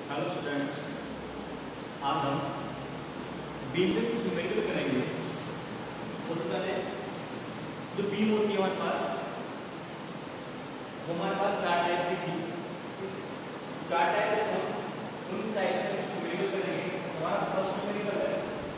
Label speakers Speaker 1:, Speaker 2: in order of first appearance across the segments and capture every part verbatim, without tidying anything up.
Speaker 1: Hello students, आज हम beam में कुछ न्यूमेरिकल करेंगे। सबसे पहले जो बीम होती है हमारे पास, वो हमारे पास चार टाइप की थी। चार टाइप में हम उन टाइप से कुछ न्यूमेरिकल करेंगे। हमारा फर्स्ट न्यूमेरिकल है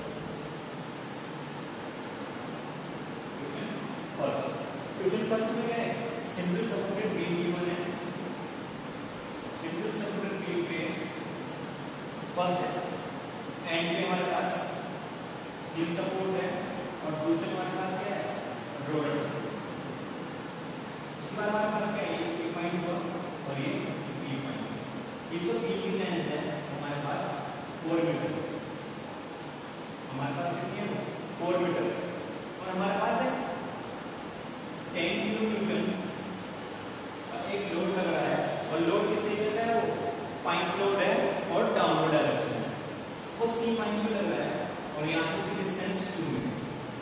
Speaker 1: क्वेश्चन फर्स्ट। क्वेश्चन फर्स्ट में क्या है? सिंपल सपोर्टेड बीम गिवन है। सिंपल सपोर्टेड बीम पे फर्स्ट है एंड पे हमारे पास हिल सपोर्ट है और दूसरे हमारे पास क्या है? Roller support. इसके बाद हमारे पास क्या है? एक पॉइंट और ये बी पॉइंट। ये सब बी की लेंथ है हमारे पास फोर मीटर। हमारे पास कितनी है? Four metre. और हमारे पास है टेन किलो न्यूटन का एक लोड लग रहा है और लोड किस नेचर का है? वो पॉइंट लोड है और डाउनवर्ड डायरेक्शन है। वो सी पॉइंट पे लग रहा है और यहां से सी डिस्टेंस टू मीटर।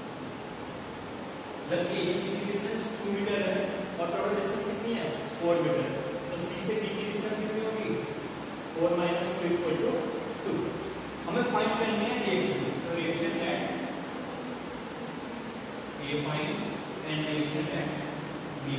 Speaker 1: जब ए सी की डिस्टेंस टू मीटर है और टोटल डिस्टेंस कितनी है? Four metre. तो सी से बी की डिस्टेंस कितनी होगी? Four minus two equal to two. हमें फाइंड करनी है रिएक्शन। तो reaction at A point and reaction at B.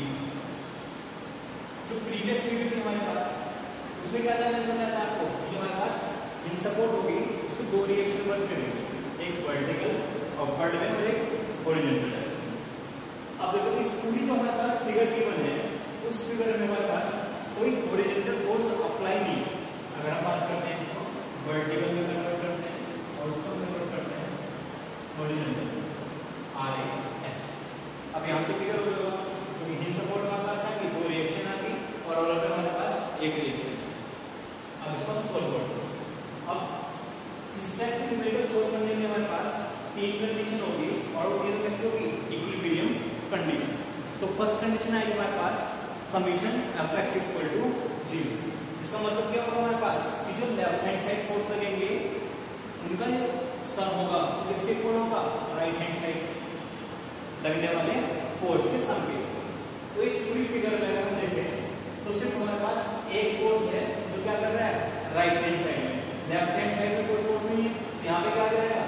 Speaker 1: जो प्रीवियस वीडियो थी हमारे पास, उसमें क्या था? मैंने बताया था आपको कि हमारे पास इन सपोर्ट होगी, उसको दो रिएक्शन वर्क करेंगे, एक वर्टिकल अपवर्ड में और एक हॉरिजॉन्टल डायरेक्शन। अब देखो इस पूरी जो हमारे पास फिगर गिवन है, उस फिगर में हमारे पास कोई हॉरिजॉन्टल फोर्स अप्लाई नहीं है। अगर हम बात करते हैं इसको वर्टिकल में कन्वर्ट करते हैं और उसको कन्वर्ट करते हैं हॉरिजॉन्टल आर ए एच। अब यहां से फिगर हो जाएगा क्योंकि हिल सपोर्ट हमारे पास है कि दो रिएक्शन आ गई और रोलर पे हमारे पास एक रिएक्शन। अब इसको हम सोल्व करते हैं। अब इस टाइप के न्यूमेरिकल सोल्व करने में हमारे पास तीन कंडीशन होगी और वो तीनों कैसे होगी? Equilibrium condition. तो फर्स्ट कंडीशन आएगी हमारे पास summation F X equal to zero. इसका मतलब क्या होगा हमारे पास कि जो लेफ्ट हैंड साइड फोर्स लगेंगे उनका जो सम होगा वो किसके इक्वल होगा? राइट हैंड साइड लगने वाले फोर्स के सम के। तो इस पूरी फिगर में अगर हम देखें तो सिर्फ हमारे पास एक फोर्स है जो क्या कर रहा है? राइट हैंड साइड में। लेफ्ट हैंड साइड में कोई फोर्स नहीं है। यहाँ पे क्या आ जाएगा?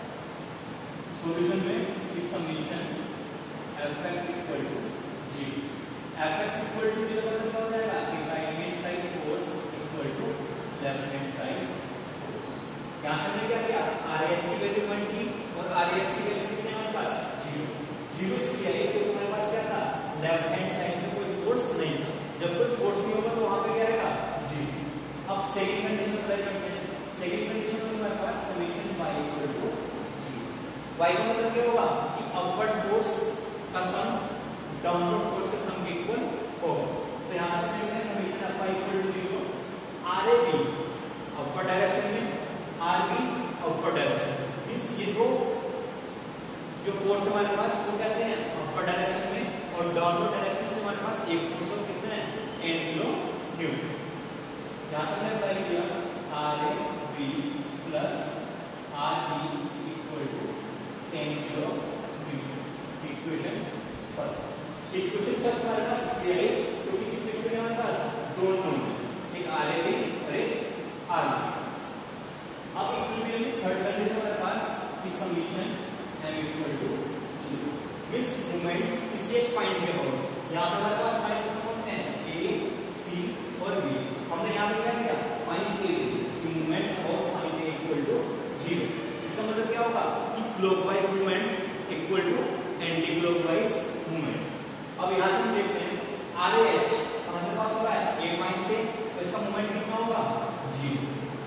Speaker 1: सॉल्यूशन में इस समीकरण F X equal to zero. F X equal to zero मतलब क्या हो जाएगा? कि right hand side force equal to left hand side force. यहाँ से हमने क्या किया? आरएच की वैल्यू वन की और आरएच की वैल्यू कितनी है हमारे पास? जीरो। जीरो इसलिए आई क्योंकि हमारे पास क्या था? लेफ्ट हैंड साइड में कोई फोर्स नहीं था। जब कोई फोर्स नहीं होगा तो वहां पे क्या रहेगा? जीरो। अब सेकंड कंडीशन अप्लाई करते हैं। सेकंड कंडीशन में हमारे पास समीकरण y equal to zero. y का मतलब क्या होगा? कि अपवर्ड फोर्स का सम डाउनवर्ड फोर्स के सम के इक्वल होगा। तो यहां से देखते हैं समीकरण y equal to zero. R A B upward direction में, आर बी अपवर्ड डायरेक्शन में। मींस ये दो जो फोर्स हमारे पास वो कैसे हैं? अपवर्ड डायरेक्शन में और डाउनवर्ड डायरेक्शन से हमारे पास एक फोर्स कितने हैं? Ten kilo newton. यहां से हमने अप्लाई किया R A B plus R B equal to ten kilo newton. Equation first. Equation first हमारे पास इसलिए है क्योंकि इस इक्वेशन में हमारे पास दो नोड है, एक आर ए बी और एक आर बी। अब इक्विलिब्रियम की थर्ड कंडीशन हमारे पास की समीकरण M equal to zero. Means moment किसी एक पॉइंट पे होगा। यहां पे हमारे पास पॉइंट कौन से हैं? ए सी और बी। हमने यहां पे क्या किया? पॉइंट ए की मूवमेंट और point A equal to zero. इसका मतलब क्या होगा? कि clockwise movement equal to anti clockwise movement. अब यहां से हम देखते हैं आरएच हमारे पास हो रहा है ए पॉइंट से, तो इसका मूवमेंट कितना होगा? जीरो।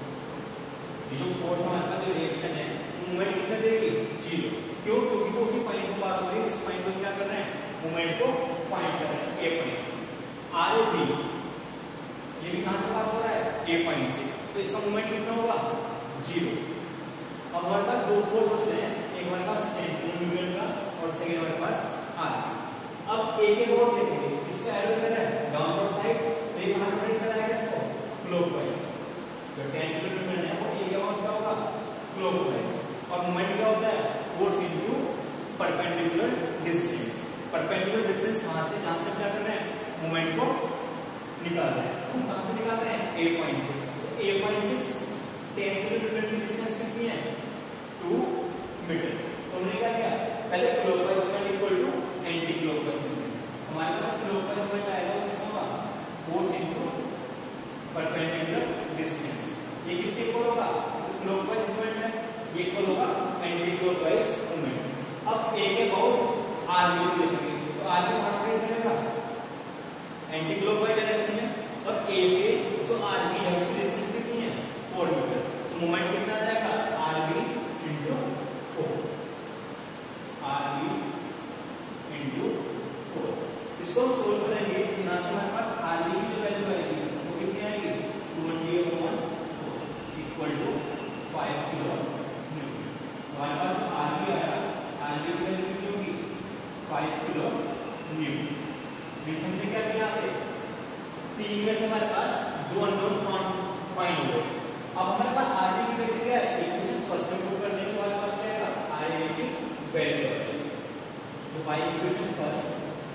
Speaker 1: ये जो फोर्स हमारे पास जो रिएक्शन है मूवमेंट कितना देगी? जीरो। क्यों? क्योंकि वो उसी पॉइंट से पास हो रही है। इस पॉइंट पे क्या कर रहे हैं? मूवमेंट को फाइंड कर रहे हैं A point. R A B ये भी कहां से पास हो रहा है? ए पॉइंट से, तो इसका मूवमेंट कितना होगा? जीरो। अब हमारे पास दो फोर्स बचते हैं, एक हमारे पास टेन किलो न्यूटन का और सेकंड हमारे पास आर। अब एक एक और देखेंगे, इसका एरो किधर है? Downward side. तो ये कहां रोटेट कराएगा इसको? क्लॉकवाइज। तो टेन किलो न्यूटन है वो ये क्या होगा? क्लॉकवाइज। और मूवमेंट क्या होता है? Force into perpendicular distance. Perpendicular distance वहां से जहां से क्या कर रहे हैं? मूवमेंट को निकाल रहे हैं। हम कहां से निकाल रहे हैं? ए पॉइंट से। ए ए पॉइंट से टेन किलोमीटर की डिस्टेंस कितनी है? Two metre. तो हमने क्या किया, पहले clockwise movement equal to anti clockwise movement. हमारे पास क्लॉकवाइज मूवमेंट आएगा वो कितना होगा? Force into perpendicular distance. ये किसके इक्वल होगा? तो क्लॉकवाइज मूवमेंट है, ये इक्वल होगा एंटी क्लॉकवाइज मूवमेंट। अब ए के अबाउट आर वैल्यू लिखेंगे, तो आर में कॉन्ट्रेक्ट करेगा एंटी क्लॉकवाइज डायरेक्शन में, और ए से जो आर बी है उसकी डिस्टेंस कितनी है? Four metre. तो मोमेंट कितना आ जाएगा? R B into four, R B into four. इसको हम सोल्व करेंगे, यहाँ से हमारे पास आर बी की जो वैल्यू आएगी वो कितनी आएगी? Twenty upon four equal to five kilo newton. हमारे पास आर बी आया, आर बी की वैल्यू कितनी होगी? Five kilo newton. मीन्स हमने क्या किया, यहाँ से तीन में से हमारे पास दो अननोन फाइंड हो गए। अब हमारे पास आर बी की वैल्यू क्या है? इक्वेशन फर्स्ट में पुट कर देंगे तो हमारे पास क्या आएगा? आर ए की वैल्यू आएगी। तो by equation first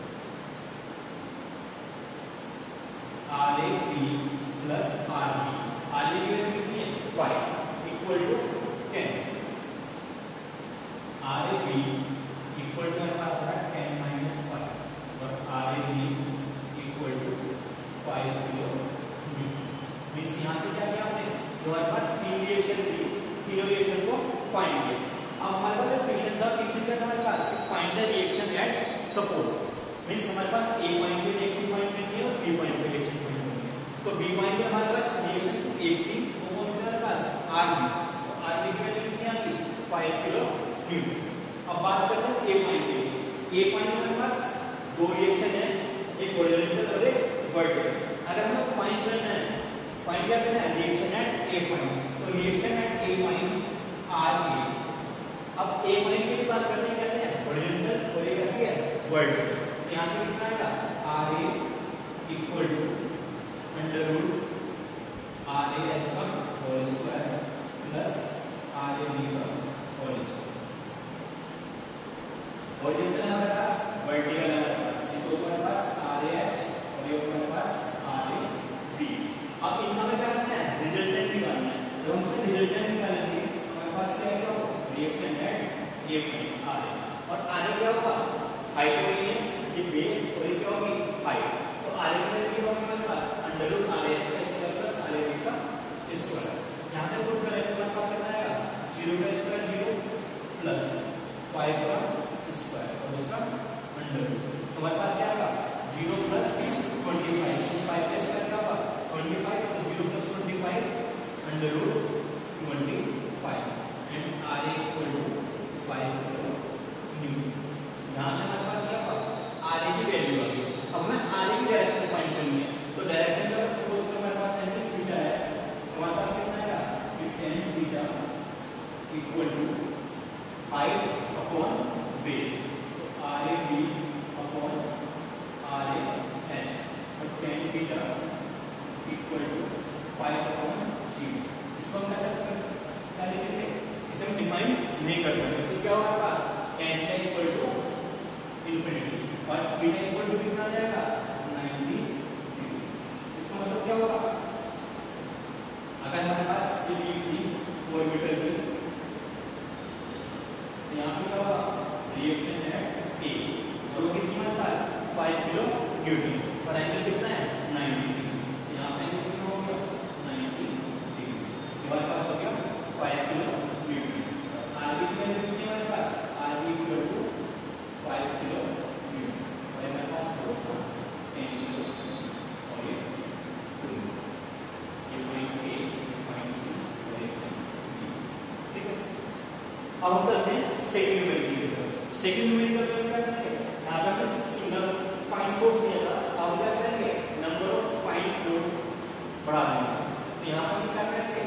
Speaker 1: R A B plus R B, R A की वैल्यू कितनी है? Five equal to ten. R A B equal to हमारे पास है टेन माइनस फाइव, और R A B equal to five kilo newton. Means यहाँ से क्या किया हमने, जो हमारे पास तीन रिएक्शन थी, तीनों रिएक्शन को फाइंड किया। अब हमारे पास जो क्वेश्चन था, क्वेश्चन क्या था हमारे पास? Find the reaction at support. Means हमारे पास ए पॉइंट पे रिएक्शन पॉइंट मिल गया और बी पॉइंट पे रिएक्शन पॉइंट मिल गया। तो बी पॉइंट पे हमारे पास रिएक्शन एक थी, वो कौन सी हमारे पास? R B. तो आर बी की वैल्यू कितनी आ गई? Five kilo newton. अब बात करते हैं ए पॉइंट पे। ए पॉइंट में हमारे पास दो रिएक्शन है, एक हॉरिजॉन्टल और एक वर्टिकल। अगर हमें फाइंड करना है, फाइंड क्या करना है? Reaction at A point. तो reaction at A point R A. अब ए पॉइंट की बात करते हैं कैसे है? हॉरिजॉन्टल, और ये कैसी है? वर्टिकल। यहाँ से कितना आएगा? R A equal to under root R A H का whole square plus R A B का होल स्क्वायर। हॉरिजॉन्टल है हमारे पास, वर्टिकल है हमारे पास, ये तो हमारे पास आर ए एच और ये हमारे पास आर ए बी। अब इनका में क्या करना है? रिजल्टेंट निकालना है। जब हम इसका रिजल्टेंट निकालेंगे हमारे पास क्या क्या होगा? Reaction at A point R A, और आर ए क्या होगा? हाइपोटेन्यूज, ये बेस, और ये क्या होगी? हाइट। तो आर ए की वैल्यू क्या होगी हमारे पास? Under root R A H का square plus R A B का स्क्वायर। यहाँ से पुट करेंगे हमारे पास कितना आएगा? जीरो का स्क्वायर जीरो प्लस फाइव का स्क्वायर और उसका अंडर रूट। तो हमारे पास क्या आएगा? Zero plus twenty five, five का स्क्वायर क्या होगा? ट्वेंटी फाइव, तो zero plus twenty five under root twenty five and R A equal to five kilo newton. यहाँ से हमारे पास क्या होगा? आर ए की वैल्यू आ गई। अब हमें आर ए की डायरेक्शन फाइंड करनी है, तो डायरेक्शन का सपोज करो हमारे पास एंगल थीटा है, हमारे पास कितना आएगा? कि tan theta equal to height upon base, तो R A B upon R A H, और tan theta equal to five upon zero. इसको हम कैसे क्या लिखेंगे? इसे हम डिफाइन नहीं कर पाएंगे, तो क्या होगा हमारे पास? Tan theta equal to infinity, और थीटा इक्वल टू कितना आ जाएगा? Ninety degree. इसका मतलब क्या होगा? अगर हमारे पास ये बीम थी फोर मीटर की, तो यहाँ पे क्या होगा? रिएक्शन है ए, और वो कितनी हमारे पास? फाइव किलो न्यूटन, और एंगल कितना है? Ninety degree. तो यहाँ पे एंगल कितना हो गया? Ninety degree. हमारे पास हो गया five kilo newton. R B की वैल्यू कितनी है हमारे पास? R B equal to five kilo newton, और हमारे पास फोर्स था टेन किलो, और ये टू, ये पॉइंट ए, पॉइंट सी, और ये पॉइंट बी। ठीक है, अब हम चलते हैं सेकंड न्यूमेरिकल की तरफ। सेकंड न्यूमेरिकल में क्या करेंगे? यहाँ पे हमने सिंगल पॉइंट फोर्स दिया था, अब क्या करेंगे? नंबर ऑफ पॉइंट फोर्स बढ़ा देंगे। तो यहाँ पर क्या करेंगे?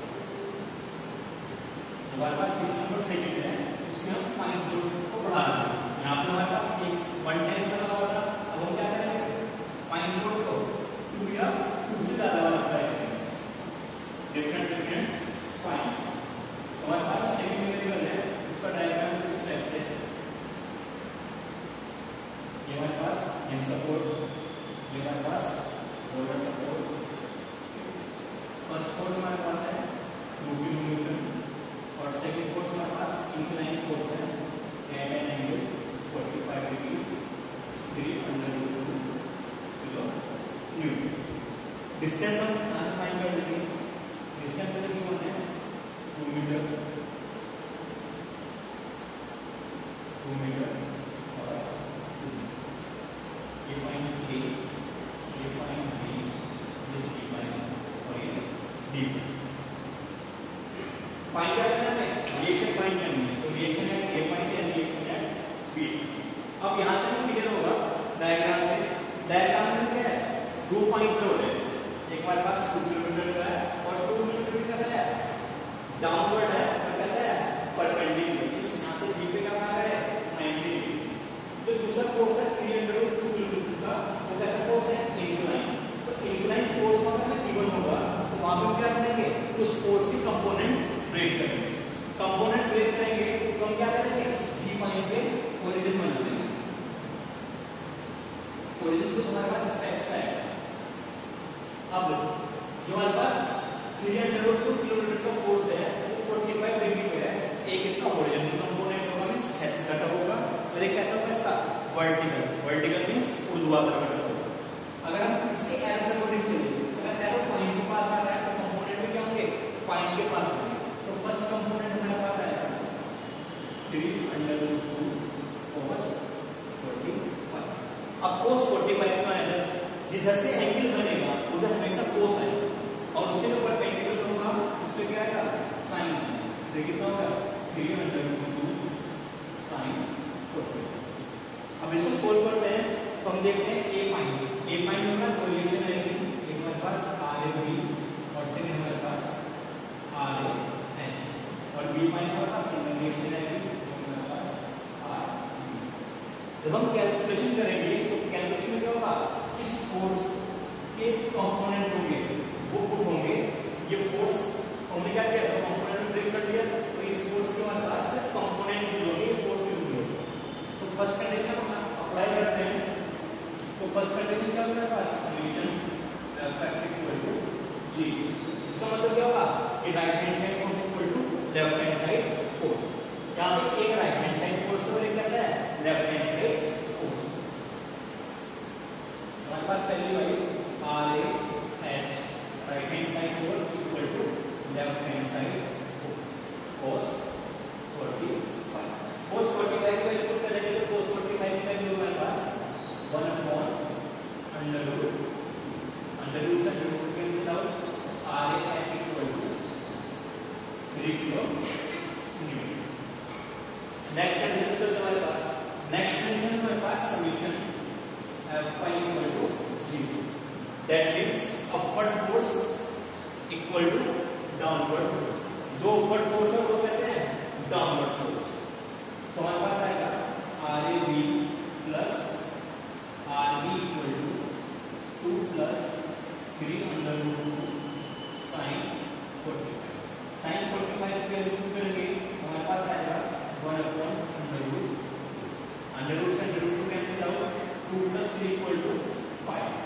Speaker 1: हमारे पास क्वेश्चन नंबर सेकंड है, इसमें हम पॉइंट फोर्स को बढ़ा देंगे। यहाँ पे हमारे पास एक वन टाइम लगा हुआ था, अब हम क्या करेंगे? पॉइंट फोर्स को टू या टू से ज्यादा वाला ट्राई करेंगे, डिफरेंट डिफरेंट पॉइंट। हमारे पास सेकंड न्यूमेरिकल है, उसका डायग्राम इस टाइप से, ये हमारे पास हिल सपोर्ट, ये हमारे पास बोल्डर सपोर्ट, फर्स्ट फोर्स हमारे पास है टू किलोमीटर और सेकंड फोर्स हमारे पास इंक्लाइन फोर्स है at an angle forty five degree three under root kilo newton. Distance हम यहाँ से फाइंड कर लेंगे। डिस्टेंस है कितना है टू मीटर टू मीटर और ये पॉइंट ए ये पॉइंट बी ये सी पॉइंट और ये डी। फाइंड करना है रिएक्शन फाइंड करनी है तो रिएक्शन है ए पॉइंट है रिएक्शन है बी। अब यहां से हम क्लियर होगा डायग्राम से। डायग्राम में क्या है दो पॉइंट पे हो रहे हैं। एक हमारे पास टू किलोमीटर का है और टू किलोमीटर कैसा है डाउनवर्ड है और कैसा है परपेंडिकुलर। इस यहां से बी पे क्या बना है नाइंटी डिग्री। जो दूसरा फोर्स है three under root two kilometre का वो कैसा फोर्स है इंक्लाइन। तो इंक्लाइन फोर्स अगर में इवन होगा तो वहां पे क्या करेंगे उस फोर्स की कंपोनेंट ब्रेक करेंगे। कंपोनेंट ब्रेक करेंगे तो हम क्या करेंगे इस डी पॉइंट पे ओरिजिन बना देंगे। ओरिजिन कुछ हमारे पास इस टाइप से है। अब जो हमारे पास three under root two kilometre का फोर्स है वो फोर्टी फाइव डिग्री पे है। एक इसका ओरिजिन कंपोनेंट होगा मींस क्षैतिज घटक होगा और एक कैसा होगा इसका वर्टिकल। वर्टिकल मींस ऊर्ध्वाधर घटक होगा। अगर हम इसके एरो के अकॉर्डिंग चलेंगे अगर एरो पॉइंट के पास आ रहा है तो कंपोनेंट में क्या होंगे पॉइंट के पास होंगे। तो फर्स्ट कंपोनेंट हमारे पास आएगा three under root two cos forty five. अब कोस फोर्टी फाइव का है जिधर से एंगल बनेगा उधर हमेशा कोस आएगा और उसके जो परपेंडिकुलर होगा उसमें क्या आएगा साइन। तो कितना होगा three under root two sine forty. अब इसको सोल्व करते हैं तो हम देखते हैं ए पॉइंट। ए पॉइंट होगा तो रिलेशन आएगी एक हमारे पास आर ए बी और सेकंड हमारे पास आर ए एच और बी पॉइंट हमारे पास सिंगल रिलेशन आएगी हमारे पास आर। जब हम कैलकुलेशन करेंगे तो कैलकुलेशन में क्या होगा इस फोर्स के कंपोनेंट होंगे वो पुट होंगे। ये फोर्स हमने क्या किया तो कंपोनेंट ब्रेक कर दिया तो इस फोर्स के हमारे पास कंपोनेंट यूज होंगे फोर्स यूज होंगे। तो फर्स्ट कंडीशन हम अप्लाई करते हैं तो फर्स्ट कंडीशन क्या होगा हमारे पास solution f equal to g। इसका मतलब क्या होगा कि right hand side force equal to left hand side force. यहां पे एक राइट हैंड साइड फोर्स और एक कैसा है लेफ्ट हैंड साइड फोर्स। हमारे पास पहली वाली R A H right hand side force equal to left hand side force forty five. Cos forty five का इक्वल करेंगे तो कोस फोर्टी फाइव का वैल्यू हमारे पास one upon under root under root से under root cancel out R A H equal to three kilo newton. Next condition चलते हमारे पास। नेक्स्ट कंडीशन हमारे पास solution f equal to zero that means upward force equal to downward force. दो upward force और दो कैसे हैं डाउनवर्ड फोर्स। तो हमारे पास आएगा R A B plus R B equal to two plus three under root two sine forty five. Sine forty five के रूट करेंगे हमारे पास आएगा one upon under root under root से under root two cancel out two plus three equal to five.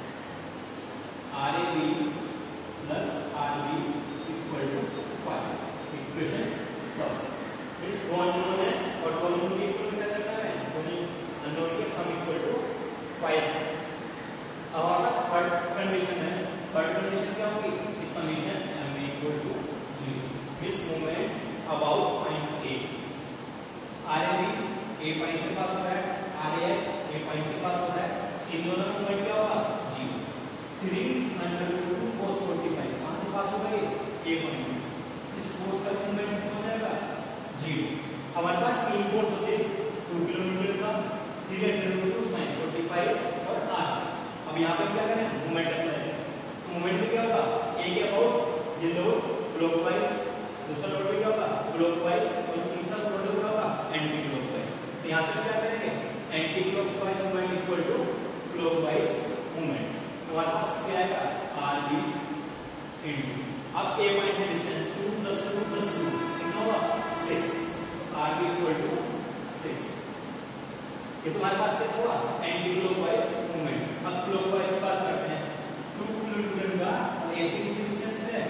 Speaker 1: R A B plus R B equal to five. Equation first इस दो unknown है और दो अननोन के इक्वल क्या करना है दोनों अननोन के सम इक्वल टू फाइव। अब हमारा थर्ड कंडीशन है। थर्ड कंडीशन क्या होगी इस summation m equal to zero this moment about point A. R A B A point से पास हो रहा है R A H A point से पास हो रहा है। इन दोनों का मोमेंट क्या होगा zero. Three under root two cos forty five कहां से पास हो गए ए पॉइंट। इस फोर्स का मोमेंट कितना हो जाएगा जीरो। हमारे पास तीन फोर्स होते हैं टू किलोमीटर का three under root two sine forty five और आर। अब यहाँ पे क्या करें मोमेंट अप्लाई करें तो मोमेंट में क्या होगा ए के अबाउट ये लोड क्लॉकवाइज दूसरा लोड भी क्या होगा क्लॉकवाइज और तीसरा लोड क्या होगा एंटी क्लॉकवाइज। तो यहाँ से क्या करेंगे anti clockwise moment equal to clockwise moment. तो हमारे पास क्या आएगा आर बी इनटू अब ए पॉइंट है distance two plus two plus two कितना होगा six. R B equal to six. ये तुम्हारे पास कैसे हुआ एंटी क्लॉकवाइज मूवमेंट। अब क्लॉकवाइज की बात करते हैं टू किलोमीटर का और ए से कितनी डिस्टेंस है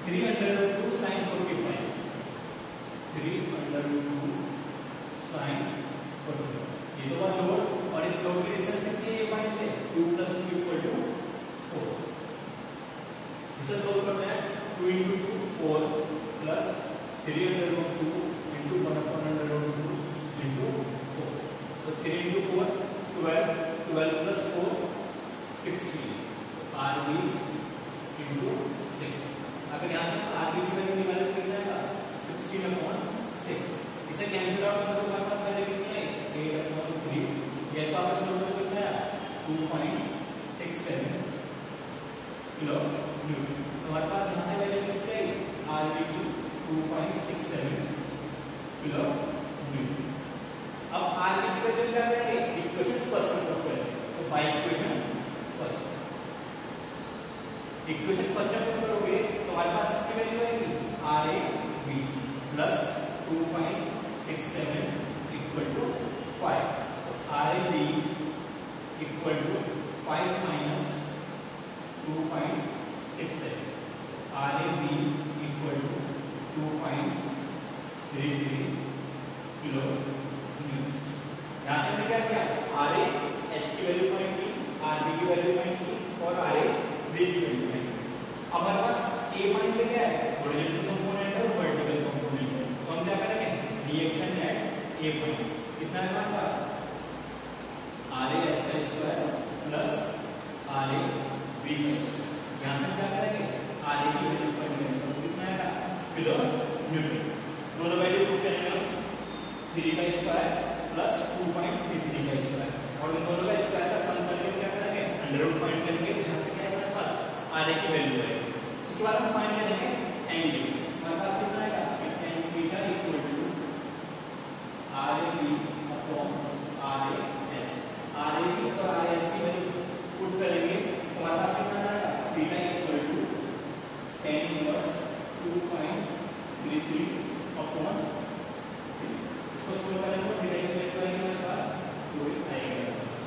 Speaker 1: three under root two sine forty five, three under root two sine forty five. ये तो हुआ लोड और इस लोड की डिस्टेंस कितनी है पॉइंट से two plus two equal to four. इसे सोल्व करना है two into two four plus three under root two into one upon under root two into four. तो three into four twelve, twelve plus four sixteen, R B into six. अगर यहाँ से are B की value निकाले तो कितना आएगा sixteen upon six. इसे कैंसिल आउट करो तो हमारे पास वैल्यू कितनी है एट अपॉन थ्री। ये इसका आपस में तो कितना है two point six seven kilo newton. तो हमारे पास यहाँ से वैल्यू किसकी आई आर बी की two point six seven kilo newton. अब आर बी की वैल्यू क्या करेंगे इक्वेशन फर्स्ट में पुट करेंगे। तो by equation first, equation first में पुट करोगे तो हमारे पास इसकी वैल्यू आएगी R A B plus two point six seven equal to five. R A B equal to five minus two point six seven. R A B equal to two point three three kilo newton. यहाँ से हमने क्या किया R A H की value find की, R B की value find की और आर ए बी की वैल्यू फाइंड की। अब हमारे पास ए पॉइंट पे क्या है हॉरिजॉन्टल कंपोनेंट है और वर्टिकल कंपोनेंट है। तो हम क्या करेंगे रिएक्शन एट ए पॉइंट कितना है हमारे पास आर ए एच का square plus R A B का स्क्वायर। यहाँ से क्या करेंगे आर ए की वैल्यू फाइंड करेंगे तो कितना आएगा किलो न्यूटन। दोनों वैल्यू पुट करेंगे हम थ्री का square plus two point three three का स्क्वायर और इन दोनों का स्क्वायर का सम करके क्या करेंगे अंडर रूट फाइंड करेंगे। यहाँ से क्या है हमारे पास आर ए की वैल्यू है। उसके बाद हम फाइंड करेंगे एंगल। हमारे पास कितना आएगा tan theta equal to R A B upon R A H. R A B और आर ए एच की वैल्यू पुट करेंगे तो हमारे पास कितना आएगा theta equal to tan inverse two point three three upon three. इसको सोल्व करेंगे तो थीटा की वैल्यू आएगी हमारे पास जो आएगा हमारे पास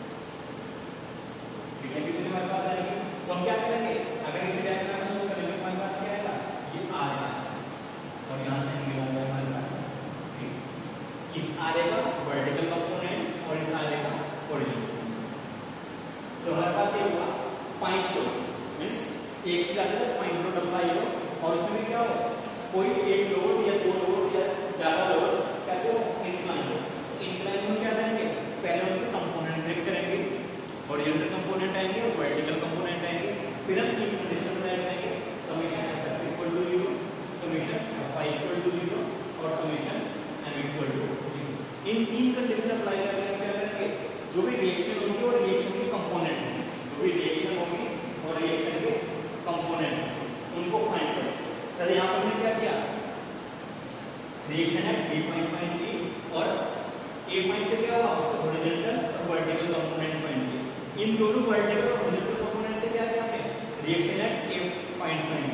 Speaker 1: थीटा की वैल्यू हमारे पास आएगी। तो हम क्या करेंगे अगर इसे डायग्राम में शो करेंगे हमारे पास क्या आएगा ये आर है और यहाँ से एंगल आ गया हमारे पास ठीक। इस आर ए का वर्टिकल कंपोनेंट और इस आर ए का हॉरिजॉन्टल। तो हमारे पास ये हुआ पॉइंट लोड मींस एक से ज्यादा पॉइंट लोड अप्लाई हो और उसमें भी क्या हो कोई एक लोड या दो लोड या ज्यादा लोड कैसे हो इंक्लाइन हो। इंक्लाइन में क्या करेंगे पहले उनके कंपोनेंट ब्रेक करेंगे, हॉरिजॉन्टल कंपोनेंट आएंगे और वर्टिकल कंपोनेंट आएंगे। फिर हम तीन कंडीशन अप्लाई करेंगे summation f equal to zero, summation f equal to zero और summation m equal to zero. इन तीन कंडीशन अप्लाई करके हम क्या करेंगे जो भी रिएक्शन होगी और रिएक्शन के कंपोनेंट जो भी रिएक्शन होगी और रिएक्शन के कंपोनेंट उनको फाइंड करें। तो यहाँ पर हमने क्या किया रिएक्शन है बी पॉइंट फाइंड की और ए पॉइंट पे क्या हुआ उसको हॉरिजॉन्टल और वर्टिकल कंपोनेंट फाइंड किया। इन दोनों वर्टिकल और हॉरिजॉन्टल कंपोनेंट से क्या किया हमने reaction at A point find